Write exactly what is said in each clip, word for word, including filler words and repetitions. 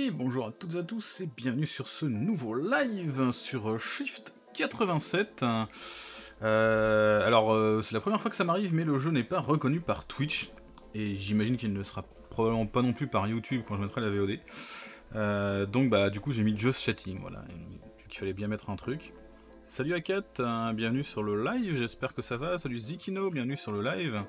Et bonjour à toutes et à tous et bienvenue sur ce nouveau live sur Shift quatre-vingt-sept. Euh, alors euh, c'est la première fois que ça m'arrive, mais le jeu n'est pas reconnu par Twitch. Et j'imagine qu'il ne le sera probablement pas non plus par YouTube quand je mettrai la V O D. Euh, donc bah du coup j'ai mis Just Chatting, voilà. Il fallait bien mettre un truc. Salut Akat, euh, bienvenue sur le live, j'espère que ça va. Salut Zikino, bienvenue sur le live.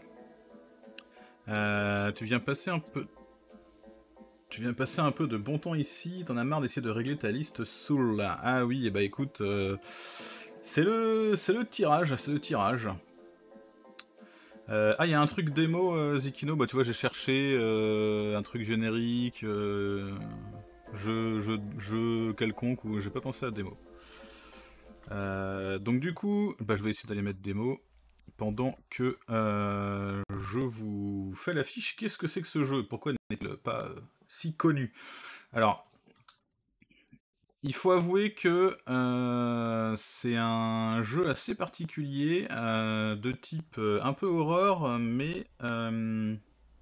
Euh, tu viens passer un peu... Tu viens passer un peu de bon temps ici, t'en as marre d'essayer de régler ta liste Soul là. Ah oui, et bah écoute, euh, c'est le c'est le tirage, c'est le tirage. Euh, ah, il y a un truc démo, euh, Zikino, bah tu vois, j'ai cherché euh, un truc générique, euh, jeu, jeu, jeu quelconque, ou j'ai pas pensé à démo. Euh, donc du coup, bah je vais essayer d'aller mettre démo pendant que euh, je vous fais l'affiche. Qu'est-ce que c'est que ce jeu? Pourquoi n'est-il pas euh, si connu? Alors, il faut avouer que euh, c'est un jeu assez particulier, euh, de type euh, un peu horreur, mais euh,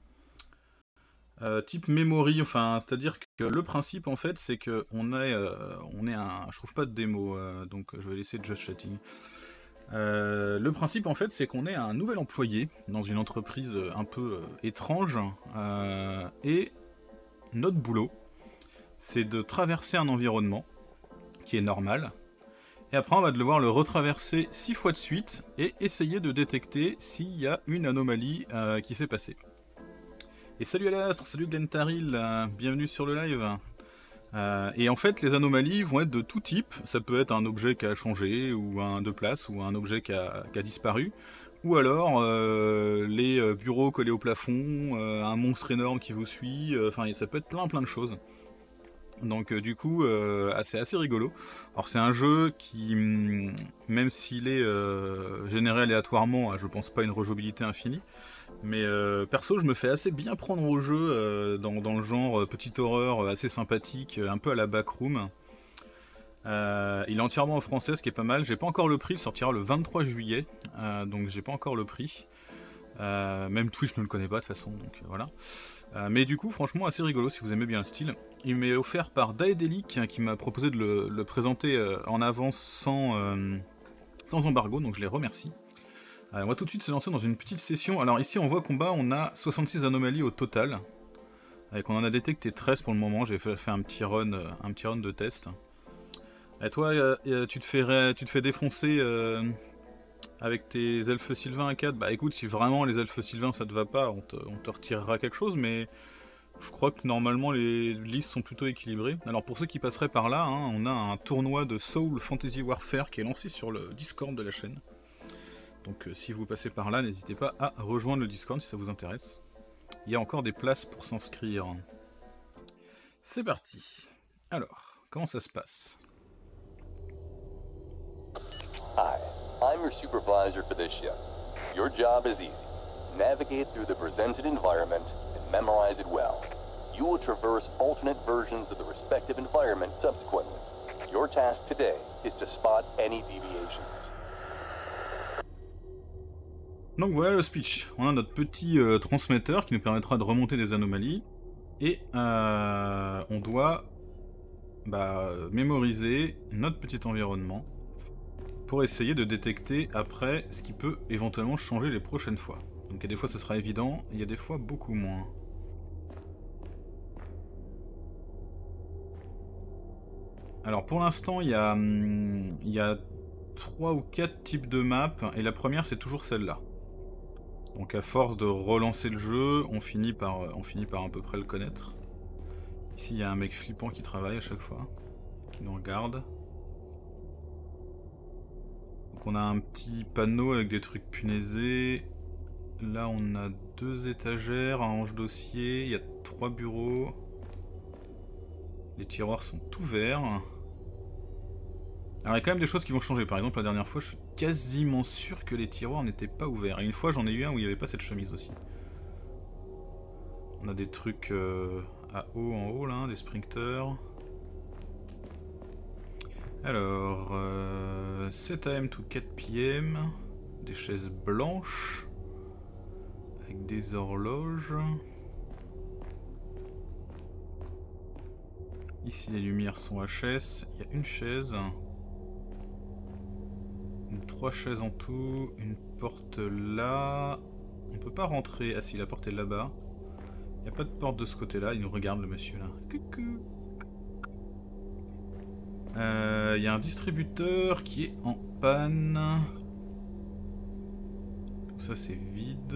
euh, type memory. Enfin, c'est-à-dire que le principe en fait, c'est que on est, euh, on est un, je trouve pas de démo, euh, donc je vais laisser Just Chatting. Euh, le principe en fait, c'est qu'on est un nouvel employé dans une entreprise un peu euh, étrange, euh, et notre boulot, c'est de traverser un environnement qui est normal, et après on va devoir le retraverser six fois de suite et essayer de détecter s'il y a une anomalie euh, qui s'est passée. Et salut Alastre, salut Glentaril, euh, bienvenue sur le live. Euh, et en fait les anomalies vont être de tout type, ça peut être un objet qui a changé, ou un de place, ou un objet qui a, qui a disparu, ou alors euh, les bureaux collés au plafond, euh, un monstre énorme qui vous suit, enfin euh, ça peut être plein plein de choses. Donc euh, du coup, euh, c'est assez rigolo. Alors c'est un jeu qui, même s'il est euh, généré aléatoirement, je pense pas à une rejouabilité infinie, mais euh, perso je me fais assez bien prendre au jeu, euh, dans, dans le genre euh, petite horreur euh, assez sympathique, un peu à la backroom. Euh, il est entièrement en français, ce qui est pas mal. J'ai pas encore le prix, il sortira le vingt-trois juillet, euh, donc j'ai pas encore le prix. Euh, même Twitch ne le connaît pas de toute façon, donc euh, voilà. Euh, mais du coup, franchement, assez rigolo si vous aimez bien le style. Il m'est offert par Daedalic, qui m'a proposé de le, le présenter euh, en avance sans, euh, sans embargo, donc je les remercie. Euh, on va tout de suite se lancer dans une petite session. Alors ici, on voit qu'en bas, on a soixante-six anomalies au total. Et qu'on en a détecté treize pour le moment. J'ai fait, fait un, petit run, euh, un petit run de test. Et toi, euh, tu, te fais, tu te fais défoncer... Euh, avec tes elfes sylvains à quatre, bah écoute, si vraiment les elfes sylvains ça te va pas, on te, on te retirera quelque chose, mais je crois que normalement les listes sont plutôt équilibrées. Alors pour ceux qui passeraient par là, hein, on a un tournoi de Soul Fantasy Warfare qui est lancé sur le Discord de la chaîne. Donc euh, si vous passez par là, n'hésitez pas à rejoindre le Discord si ça vous intéresse. Il y a encore des places pour s'inscrire. C'est parti. Alors, comment ça se passe? Hi. I'm your supervisor for this shift. Your job is easy. Navigate through the presented environment and memorize it well. You will traverse alternate versions of the respective environment subsequently. Your task today is to spot any deviations. Donc voilà le speech. On a notre petit euh, transmetteur qui nous permettra de remonter des anomalies. Et euh, on doit bah, mémoriser notre petit environnement pour essayer de détecter après ce qui peut éventuellement changer les prochaines fois. Donc il y a des fois ça sera évident, il y a des fois beaucoup moins. Alors pour l'instant il y a, hum, il y a trois ou quatre types de maps, et la première c'est toujours celle-là. Donc à force de relancer le jeu, on finit par, on finit par à peu près le connaître. Ici il y a un mec flippant qui travaille à chaque fois, qui nous regarde. Donc on a un petit panneau avec des trucs punaisés. Là on a deux étagères, un range-dossier, il y a trois bureaux. Les tiroirs sont ouverts. Alors il y a quand même des choses qui vont changer. Par exemple la dernière fois je suis quasiment sûr que les tiroirs n'étaient pas ouverts. Et une fois j'en ai eu un où il n'y avait pas cette chemise aussi. On a des trucs euh, à eau en haut là, des sprinters. Alors, euh, sept A M to quatre P M, des chaises blanches, avec des horloges. Ici les lumières sont H S. Il y a une chaise. Une, trois chaises en tout. Une porte là. On peut pas rentrer. Ah si, la porte est là-bas. Il n'y a pas de porte de ce côté-là. Il nous regarde le monsieur là. Coucou. Il euh, y a un distributeur qui est en panne. Tout ça c'est vide.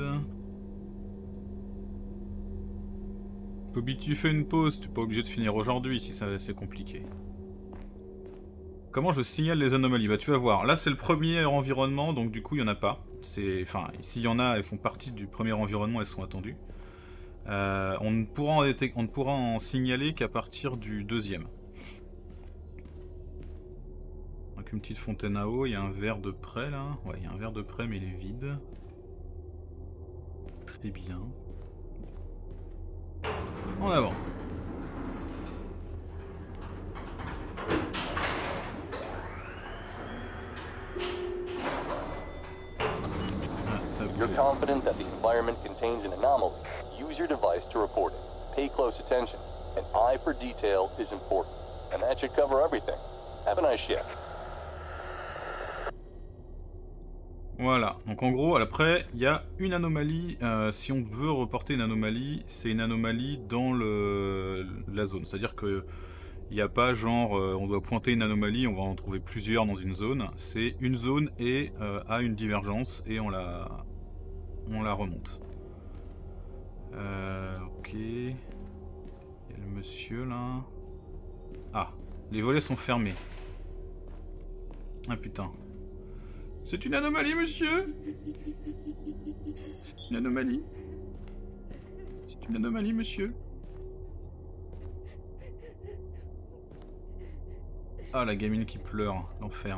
Bobby, tu fais une pause, tu n'es pas obligé de finir aujourd'hui si c'est compliqué. Comment je signale les anomalies? Bah tu vas voir, là c'est le premier environnement, donc du coup il n'y en a pas. Enfin, s'il y en a, elles font partie du premier environnement, elles sont attendues. Euh, on, ne pourra en on ne pourra en signaler qu'à partir du deuxième. Donc une petite fontaine à eau, il y a un verre de près là. Ouais, il y a un verre de près mais il est vide. Très bien. En avant. Ah, ça bouge. You're confident that the environment contains an anomaly. Use your device to report it. Pay close attention. An eye for detail is important. And that should cover everything. Have a nice shift. Voilà, donc en gros, après, il y a une anomalie, euh, si on veut reporter une anomalie, c'est une anomalie dans le, la zone. C'est-à-dire que il n'y a pas genre, euh, on doit pointer une anomalie, on va en trouver plusieurs dans une zone. C'est une zone et euh, a une divergence et on la, on la remonte. Euh, ok. Il y a le monsieur là. Ah, les volets sont fermés. Ah putain. C'est une anomalie, monsieur. C'est une anomalie. C'est une anomalie, monsieur. Ah, la gamine qui pleure, l'enfer.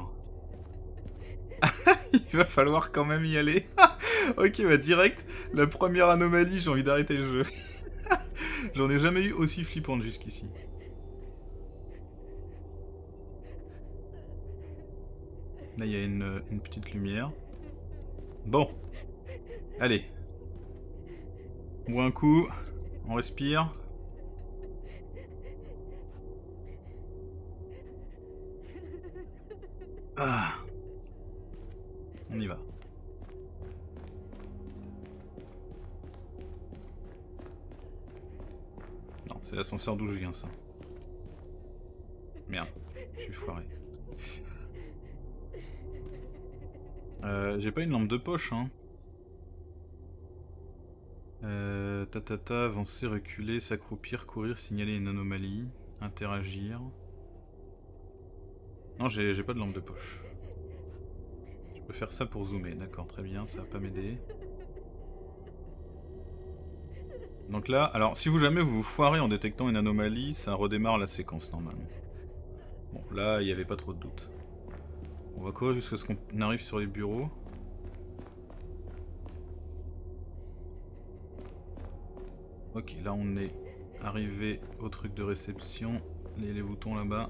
Il va falloir quand même y aller. Ok, bah direct, la première anomalie, j'ai envie d'arrêter le jeu. J'en ai jamais eu aussi flippante jusqu'ici. Là, il y a une, une petite lumière. Bon. Allez. On boit un coup. On respire. Ah. On y va. Non, c'est l'ascenseur d'où je viens, ça. Merde. Je suis foiré. Euh, j'ai pas une lampe de poche, hein. Euh, tatata, avancer, reculer, s'accroupir, courir, signaler une anomalie, interagir. Non, j'ai pas de lampe de poche. Je peux faire ça pour zoomer, d'accord, très bien, ça va pas m'aider. Donc là, alors si vous jamais vous vous foirez en détectant une anomalie, ça redémarre la séquence normalement. Bon, là, il n'y avait pas trop de doute. On va courir jusqu'à ce qu'on arrive sur les bureaux. Ok, là on est arrivé au truc de réception. Les, les boutons là-bas.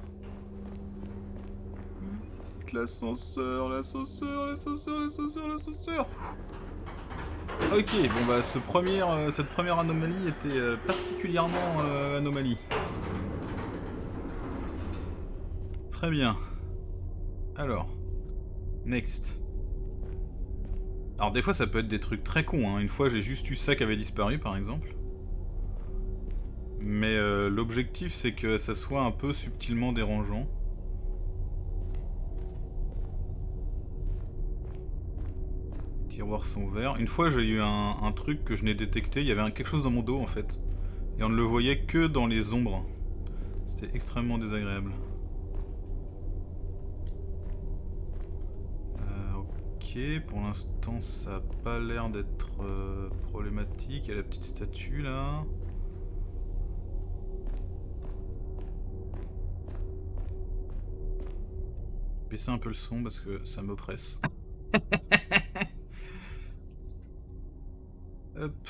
L'ascenseur, l'ascenseur, l'ascenseur, l'ascenseur, l'ascenseur. Ok, bon bah ce premier, euh, cette première anomalie était euh, particulièrement euh, anomalie. Très bien. Alors, next. Alors des fois ça peut être des trucs très cons, hein. Une fois j'ai juste eu ça qui avait disparu par exemple. Mais euh, l'objectif c'est que ça soit un peu subtilement dérangeant. Tiroirs sont verts. Une fois j'ai eu un, un truc que je n'ai détecté, il y avait un, quelque chose dans mon dos en fait. Et on ne le voyait que dans les ombres. C'était extrêmement désagréable. Ok, pour l'instant ça n'a pas l'air d'être euh, problématique. Il y a la petite statue là. Baisser un peu le son parce que ça m'oppresse. Hop.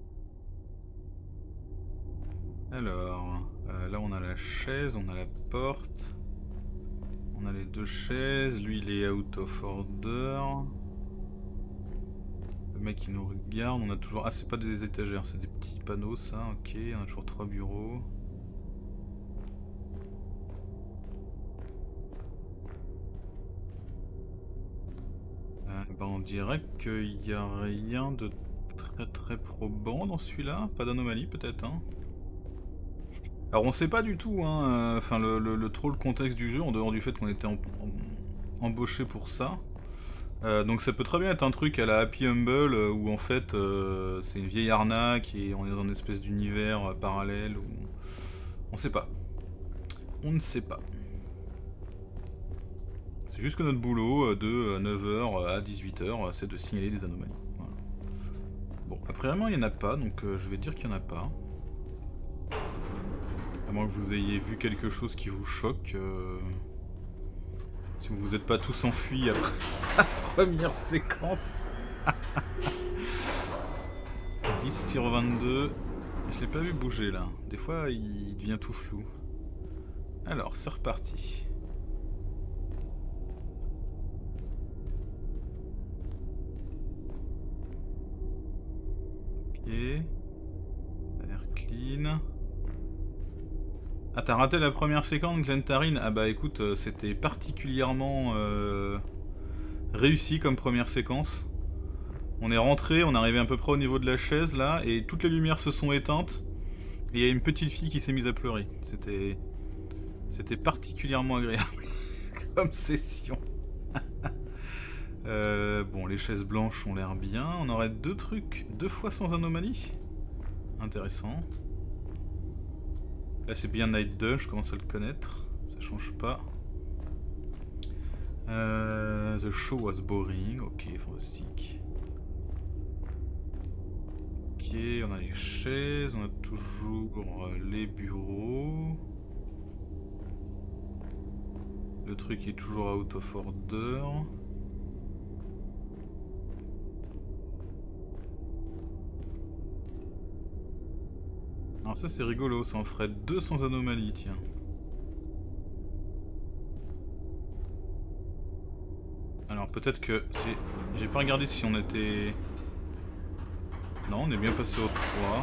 Alors, euh, là on a la chaise, on a la porte. On a les deux chaises, lui il est out of order. Le mec il nous regarde, on a toujours... Ah c'est pas des étagères, c'est des petits panneaux ça, ok, on a toujours trois bureaux. Bah on dirait qu'il n'y a rien de très très probant dans celui-là. Pas d'anomalie peut-être, hein. Alors on sait pas du tout, hein, enfin le, le, le trop le contexte du jeu, en dehors du fait qu'on était en, en, embauché pour ça. Euh, donc ça peut très bien être un truc à la Happy Humble, euh, où en fait euh, c'est une vieille arnaque et on est dans une espèce d'univers euh, parallèle, où... On sait pas. On ne sait pas. C'est juste que notre boulot, de neuf heures à dix-huit heures, c'est de signaler des anomalies. Voilà. Bon, après vraiment il n'y en a pas, donc euh, je vais dire qu'il n'y en a pas. À moins que vous ayez vu quelque chose qui vous choque. Euh... Si vous vous êtes pas tous enfuis après la première séquence. dix sur vingt-deux. Je l'ai pas vu bouger là. Des fois il devient tout flou. Alors c'est reparti. Ok. Ça a l'air clean. Ah, t'as raté la première séquence, Glentarine? Ah bah écoute, euh, c'était particulièrement euh, réussi comme première séquence. On est rentré, on est arrivé à peu près au niveau de la chaise là, et toutes les lumières se sont éteintes. Et il y a une petite fille qui s'est mise à pleurer. C'était... C'était particulièrement agréable comme session. euh, bon, les chaises blanches ont l'air bien. On aurait deux trucs, deux fois sans anomalie. Intéressant. Là c'est bien Night deux, je commence à le connaître, ça change pas. Euh, the show was boring, ok, fantastique. Ok, on a les chaises, on a toujours les bureaux. Le truc est toujours out of order. Alors ça c'est rigolo, ça en ferait deux sans anomalie, tiens. Alors peut-être que... Si... J'ai pas regardé si on était... Non, on est bien passé au trois.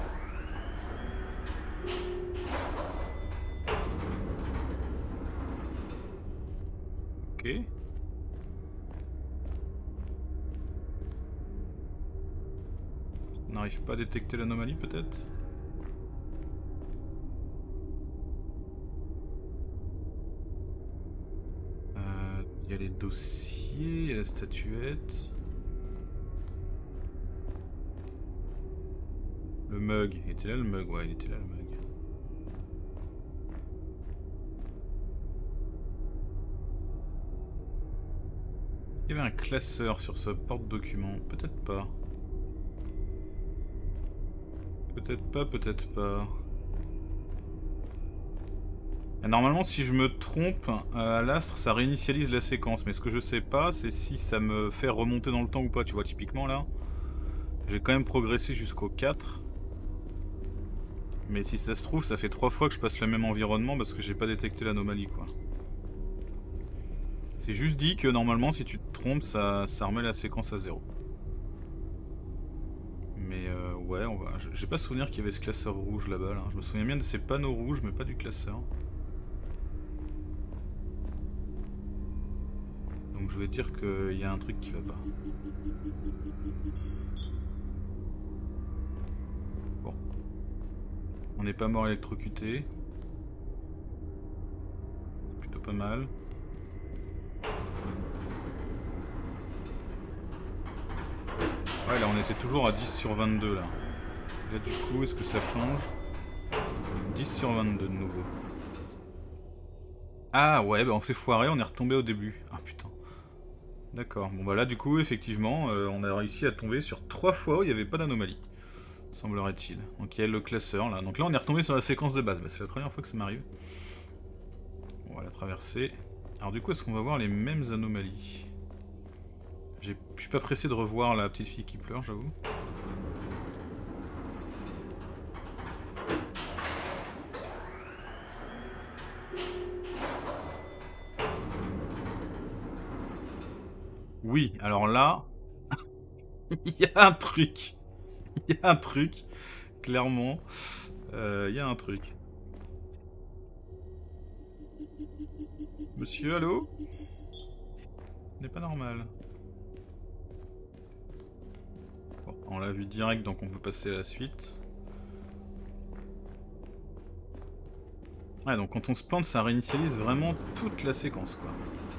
Ok. On n'arrive pas à détecter l'anomalie peut-être? Il y a les dossiers, il y a la statuette. Le mug, il était là le mug, ouais il était là le mug. Est-ce qu'il y avait un classeur sur ce porte-document? Peut-être pas. Peut-être pas, peut-être pas. Normalement, si je me trompe euh, à l'astre, ça réinitialise la séquence. Mais ce que je sais pas, c'est si ça me fait remonter dans le temps ou pas. Tu vois, typiquement là, j'ai quand même progressé jusqu'au quatre. Mais si ça se trouve, ça fait trois fois que je passe le même environnement parce que j'ai pas détecté l'anomalie, quoi. C'est juste dit que normalement, si tu te trompes, ça, ça remet la séquence à zéro. Mais euh, ouais, on va... j'ai pas souvenir qu'il y avait ce classeur rouge là-bas. Là. Je me souviens bien de ces panneaux rouges, mais pas du classeur. Donc je vais dire qu'il y a un truc qui va pas. Bon. On n'est pas mort électrocuté. Plutôt pas mal. Ouais là on était toujours à dix sur vingt-deux là. Là du coup est-ce que ça change? dix sur vingt-deux de nouveau. Ah ouais bah on s'est foiré, on est retombé au début. Ah putain. D'accord, bon bah là du coup effectivement euh, on a réussi à tomber sur trois fois où il n'y avait pas d'anomalie, semblerait-il. Donc il y a le classeur là, donc là on est retombé sur la séquence de base, bah, c'est la première fois que ça m'arrive. On va la traverser. Alors du coup est-ce qu'on va voir les mêmes anomalies? Je suis pas pressé de revoir la petite fille qui pleure, j'avoue. Oui, alors là, il y a un truc. Il y a un truc, clairement. Euh, il y a un truc. Monsieur, allô? Ce n'est pas normal. l'a vu direct, donc on peut passer à la suite. Ouais, donc quand on se plante, ça réinitialise vraiment toute la séquence, quoi.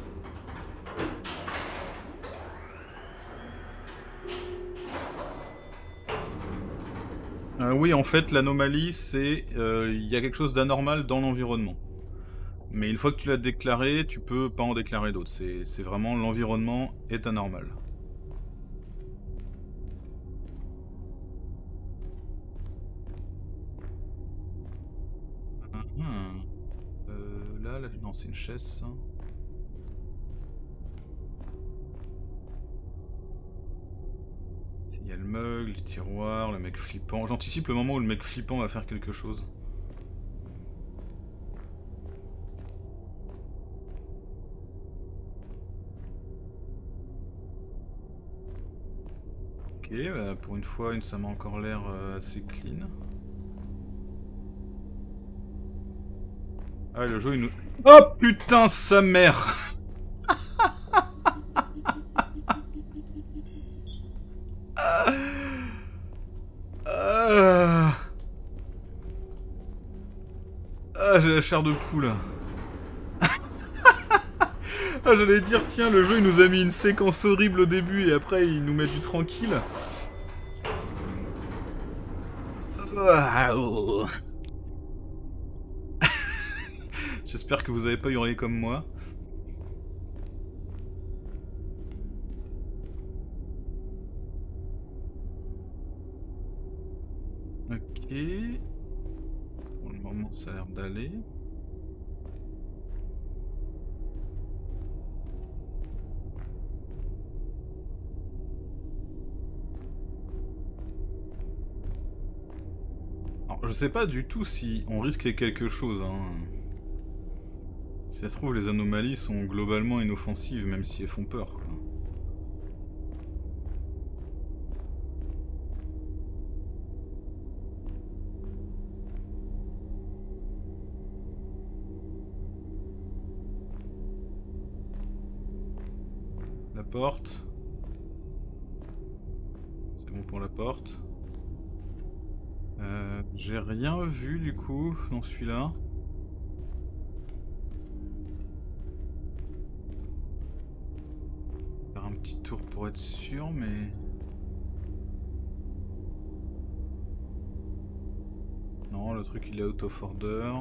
Euh, oui, en fait, l'anomalie, c'est il euh, y a quelque chose d'anormal dans l'environnement. Mais une fois que tu l'as déclaré, tu peux pas en déclarer d'autres. C'est vraiment l'environnement est anormal. Hum, euh, là, là, non, c'est une chaise, ça. Il y a le mug, les tiroirs, le mec flippant. J'anticipe le moment où le mec flippant va faire quelque chose. Ok, bah pour une fois, ça m'a encore l'air euh, assez clean. Ah, le jeu il nous... Oh putain, sa mère. Ah, ah j'ai la chair de poule. Ah, j'allais dire, tiens, le jeu il nous a mis une séquence horrible au début et après il nous met du tranquille. J'espère que vous avez pas hurlé comme moi. Ok. Pour le moment, ça a l'air d'aller. Alors, je sais pas du tout si on risque quelque chose, hein. Si ça se trouve, les anomalies sont globalement inoffensives, même si elles font peur, quoi. La porte. C'est bon pour la porte. Euh, J'ai rien vu du coup dans celui-là. Faire un petit tour pour être sûr, mais... Non, le truc il est out of order.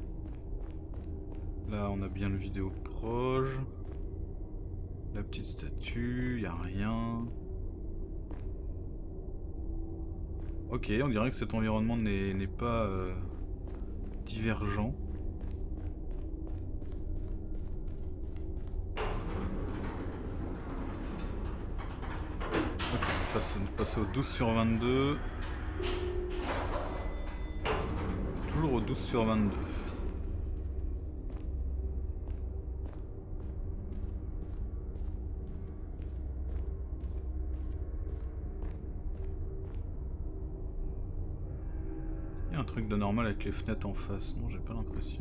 Là on a bien le vidéo proche. La petite statue, y a rien. Ok, on dirait que cet environnement n'est pas euh, divergent. Ok, on passe, on passe au douze sur vingt-deux. Toujours au douze sur vingt-deux. Il y a un truc de normal avec les fenêtres en face, non, j'ai pas l'impression.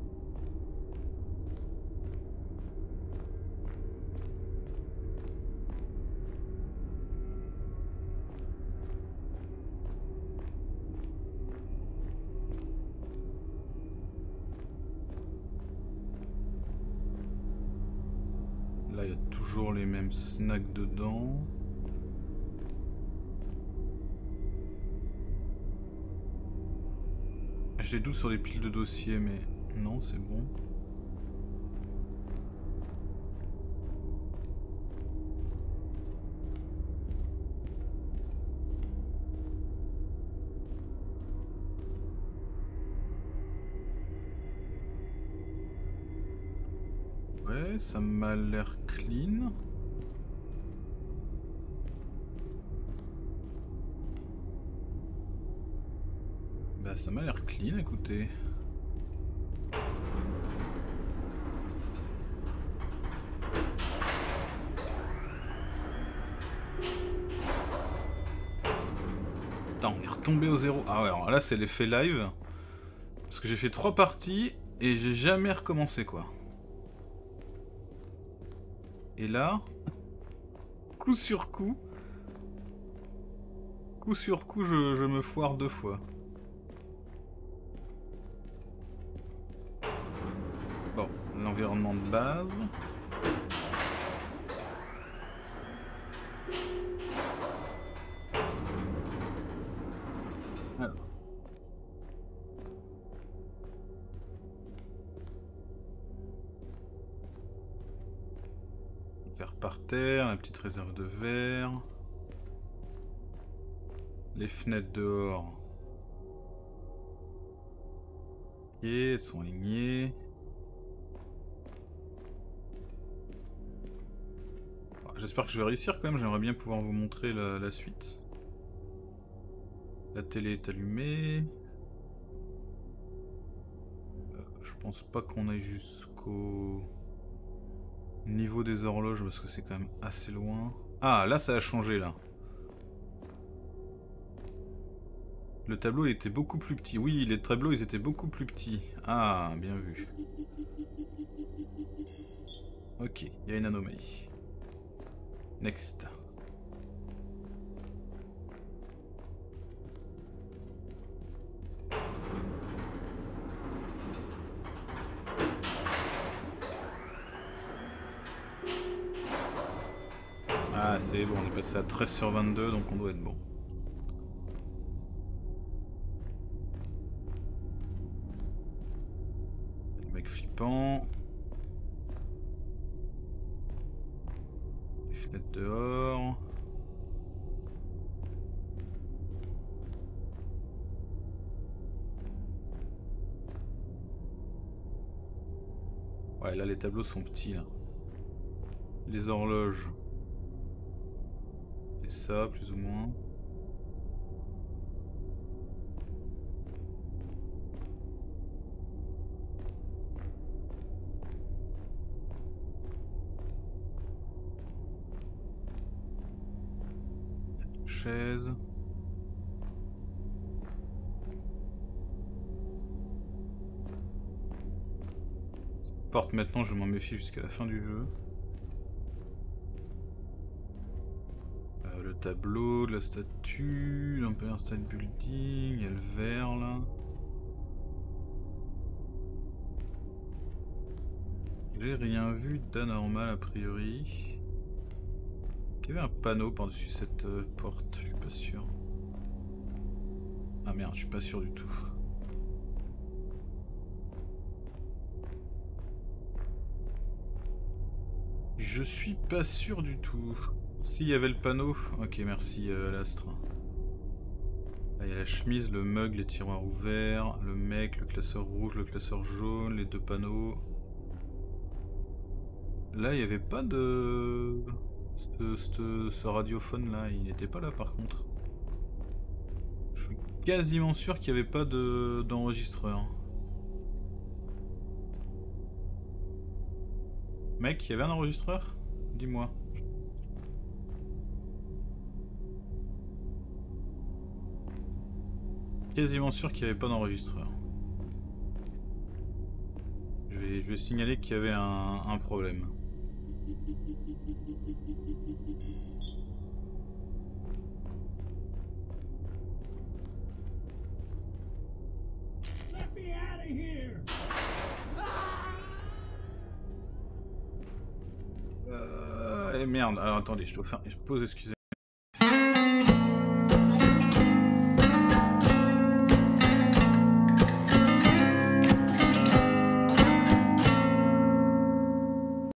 Là, il y a toujours les mêmes snacks dedans. J'ai des doutes sur les piles de dossiers, mais non, c'est bon. Ouais, ça m'a l'air clean. Bah ça m'a l'air clean, écoutez. Putain, on est retombé au zéro. Ah ouais, alors là c'est l'effet live. Parce que j'ai fait trois parties et j'ai jamais recommencé, quoi. Et là, coup sur coup, Coup sur coup, je, je me foire deux fois. Bon, l'environnement de base. Alors. Verre par terre, la petite réserve de verre. Les fenêtres dehors. Ok, elles sont alignées. J'espère que je vais réussir quand même, j'aimerais bien pouvoir vous montrer la, la suite. La télé est allumée. Euh, je pense pas qu'on aille jusqu'au niveau des horloges parce que c'est quand même assez loin. Ah, là ça a changé là. Le tableau était beaucoup plus petit. Oui, les tableaux ils étaient beaucoup plus petits. Ah, bien vu. Ok, il y a une anomalie. Next. Ah, c'est bon, on est passé à treize sur vingt-deux, donc on doit être bon. Le mec flippant. Les fenêtres dehors. Ouais, là les tableaux sont petits là. Les horloges. C'est ça, plus ou moins. Chaise. Cette porte maintenant, je m'en méfie jusqu'à la fin du jeu. Le tableau, de la statue, l'Empire State Building, il y a le verre là. J'ai rien vu d'anormal a priori. Il y avait un panneau par-dessus cette euh, porte, je suis pas sûr. Ah merde, je suis pas sûr du tout. Je suis pas sûr du tout. S'il y avait le panneau... Ok, merci euh, l'astre. Là, il y a la chemise, le mug, les tiroirs ouverts, le mec, le classeur rouge, le classeur jaune, les deux panneaux. Là, il n'y avait pas de... Ce, ce, ce radiophone là, il n'était pas là par contre. Je suis quasiment sûr qu'il n'y avait pas de d'enregistreur. Mec, il y avait un enregistreur? Dis-moi. Quasiment sûr qu'il n'y avait pas d'enregistreur. Je vais, je vais signaler qu'il y avait un, un problème. Euh, merde, alors attendez, je dois faire une pause, excusez-moi.